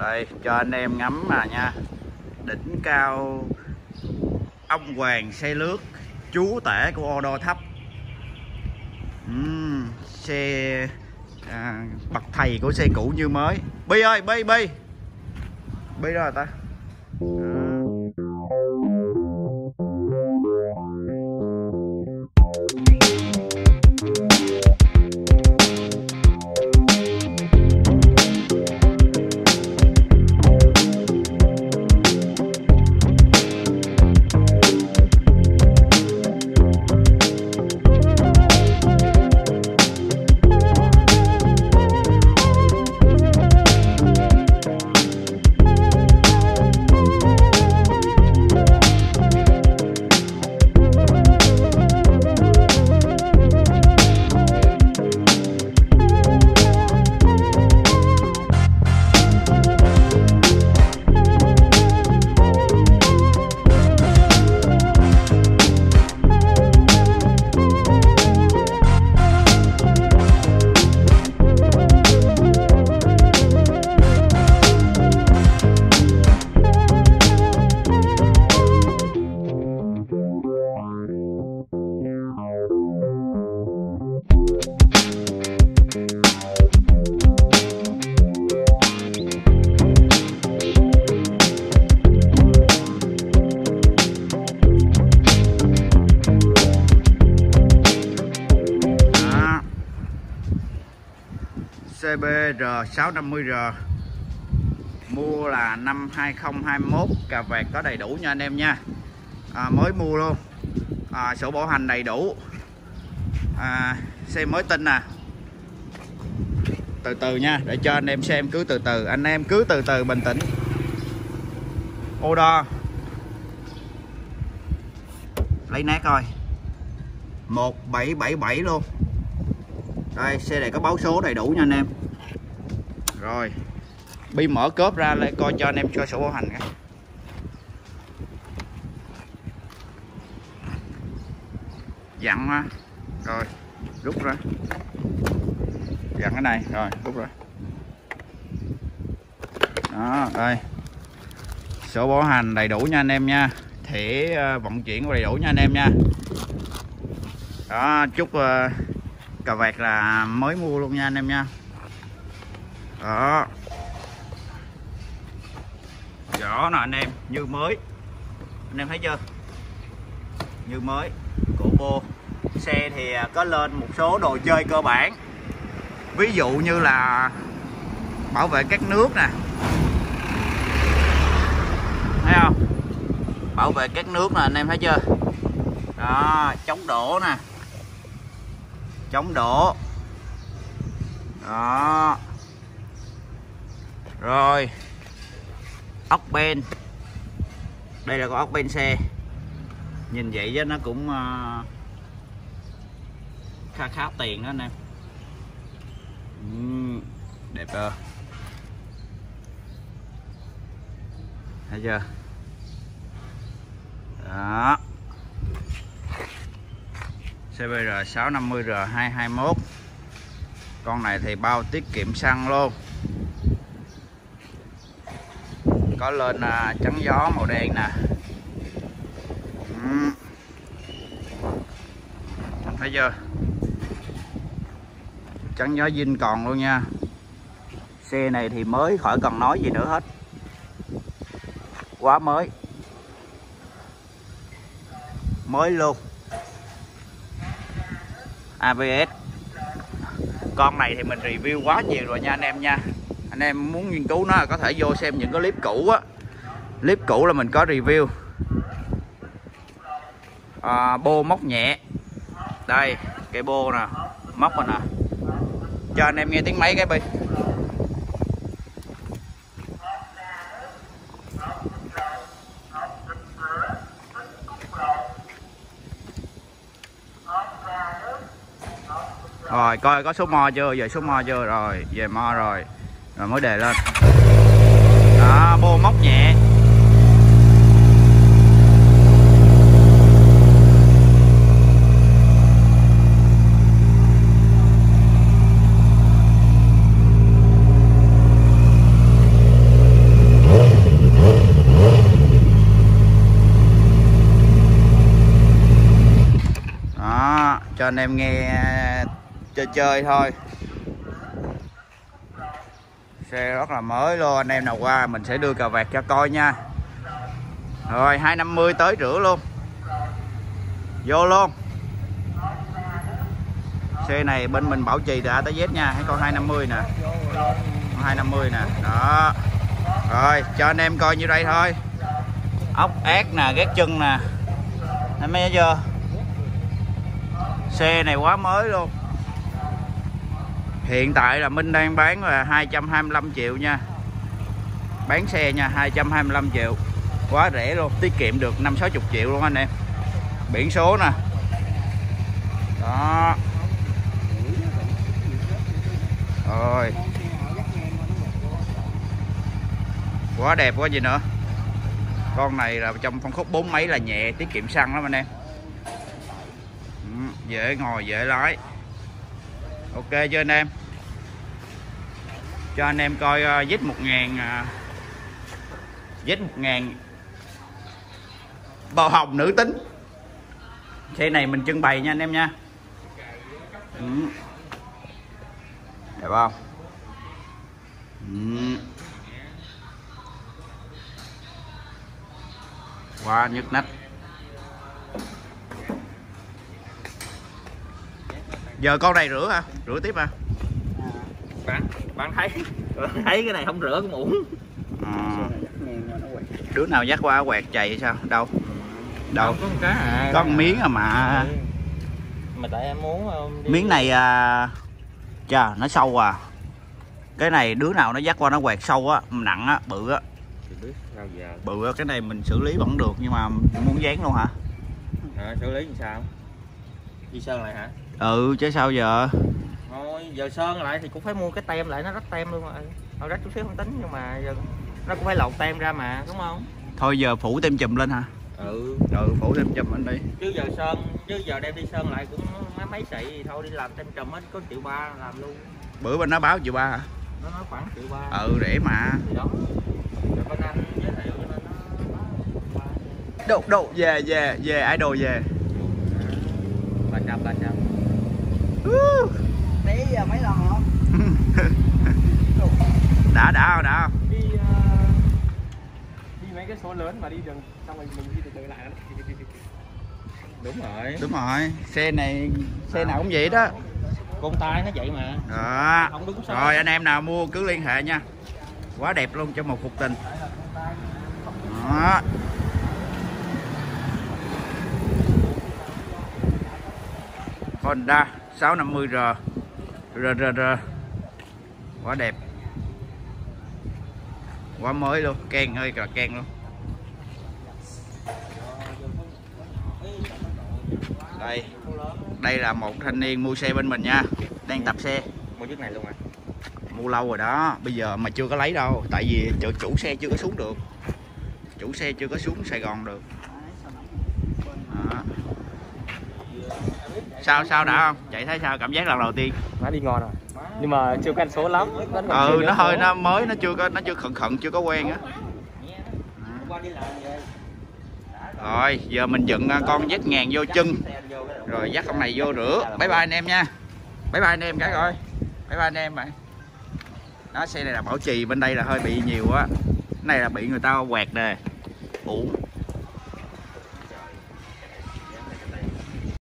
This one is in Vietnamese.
Đây cho anh em ngắm mà nha. Đỉnh cao ông hoàng xe lướt, chúa tể của ô đô thấp. Xe bậc thầy của xe cũ như mới. Bi ơi, Bi đâu rồi ta? CBR 650R mua là năm 2021, cà vẹt có đầy đủ nha anh em nha. Mới mua luôn, sổ bảo hành đầy đủ, xe mới tinh nè. Từ từ nha, để cho anh em xem, cứ từ từ, anh em cứ từ từ bình tĩnh. Ô đo lấy nát coi, 1777 luôn. Đây, xe này có báo số đầy đủ nha anh em. Rồi, Bi mở cốp ra lại coi cho anh em cho sổ bảo hành cái. Dặn ha. Rồi, rút ra. Dặn cái này, rồi, rút ra. Đó, đây. Sổ bảo hành đầy đủ nha anh em nha. Thẻ vận chuyển đầy đủ nha anh em nha. Đó, chúc cà vẹt là mới mua luôn nha anh em nha. Đó, rõ nè anh em, như mới. Anh em thấy chưa, như mới. Cổ bô xe thì có lên một số đồ chơi cơ bản, ví dụ như là bảo vệ các nước nè, thấy không, bảo vệ các nước nè anh em thấy chưa. Đó, chống đổ nè, chống đổ. Đó, rồi ốc ben, đây là con ốc ben xe, nhìn vậy chứ nó cũng khá tiền đó anh em. Đẹp chưa, thấy chưa. Đó, CBR 650R 221. Con này thì bao tiết kiệm xăng luôn. Có lên chắn gió màu đen nè. Thấy chưa, chắn gió zin còn luôn nha. Xe này thì mới, khỏi cần nói gì nữa hết, quá mới, mới luôn. ABS, con này thì mình review quá nhiều rồi nha anh em nha. Anh em muốn nghiên cứu nó có thể vô xem những cái clip cũ á, clip cũ là mình có review. Bô móc nhẹ, đây cái bô nè, móc rồi nè, cho anh em nghe tiếng máy cái Bi. Rồi coi có số mo chưa, về số mo chưa, rồi về mo rồi mới đề lên. Đó, bô móc nhẹ. anh em nghe chơi chơi thôi. Xe rất là mới luôn, anh em nào qua mình sẽ đưa cà vạt cho coi nha. Rồi 250 tới rửa luôn, vô luôn. Xe này bên mình bảo trì từ A tới Z nha, hãy con 250 nè, con 250 nè, đó. Rồi cho anh em coi như đây thôi. Ốc ác nè, gác chân nè, anh thấy chưa? Xe này quá mới luôn. Hiện tại là Minh đang bán là 225 triệu nha. Bán xe nha, 225 triệu. Quá rẻ luôn, tiết kiệm được 5-60 triệu luôn anh em. Biển số nè. Đó. Rồi. Quá đẹp quá gì nữa. Con này là trong phân khúc 4 mấy là nhẹ, tiết kiệm xăng lắm anh em. Dễ ngồi, dễ lái. Ok chưa anh em? Cho anh em coi Z1000 Z1000 màu hồng nữ tính. Xe này mình trưng bày nha anh em nha. Đẹp không? Quá nhức nách. Giờ con này rửa hả? Rửa tiếp hả? Bạn thấy cái này không rửa cũng uổng. Đứa nào dắt qua quẹt chày hay sao? Đâu? Đâu? Có một cái Có một miếng à mà. Mà tại em muốn Miếng này chà, nó sâu à. Cái này đứa nào nó dắt qua nó quẹt sâu á, nặng á, bự á. Bự á, cái này mình xử lý vẫn được nhưng mà muốn dán luôn hả? Xử lý làm sao? Đi sơn lại hả? Ừ chứ sao giờ? Thôi giờ sơn lại thì cũng phải mua cái tem lại, nó rách tem luôn rồi. Thôi rách chút xíu không tính nhưng mà giờ nó cũng phải lột tem ra mà, đúng không? Thôi giờ phủ tem chùm lên hả? Ừ phủ tem chùm lên đi. Chứ giờ đem đi sơn lại cũng mấy xị thì thôi đi làm tem chùm hết có 1,3 triệu làm luôn. Bữa bên nó báo 1,3 triệu hả? Nó nói khoảng 1,3 triệu. Rẻ mà. Thì đó. Rồi bên anh giới thiệu cho nên nó Đâu về idol về. 300. Tí giờ mấy lần không? đã không? Đi mấy cái số lớn mà đi đường xong rồi mình đi từ từ lại. Đúng rồi. Xe nào cũng vậy đó. Con tay nó vậy mà. Đó. Không đúng sao. Rồi anh em nào mua cứ liên hệ nha. Quá đẹp luôn cho một cuộc tình. Đó. Honda 650R RRR. Quá đẹp. Quá mới luôn, ken ơi là ken luôn. Đây là một thanh niên mua xe bên mình nha, đang tập xe. Mua chiếc này luôn à? Mua lâu rồi đó, bây giờ mà chưa có lấy đâu, tại vì chủ xe chưa có xuống được. Chủ xe chưa có xuống Sài Gòn được. Đó. Sao đã không? Chạy thấy sao? Cảm giác lần đầu tiên? Má đi ngon rồi. Nhưng mà chưa có số lắm. Nó hơi nó mới, nó chưa khẩn chưa có quen á. Rồi giờ mình dựng con Z1000 vô chân, rồi dắt con này vô rửa. Bye bye anh em nha. Bye bye anh em cái rồi. Bye bye anh em bạn. Đó, xe này là bảo trì, bên đây là hơi bị nhiều á. Cái này là bị người ta quẹt nè. Uổng.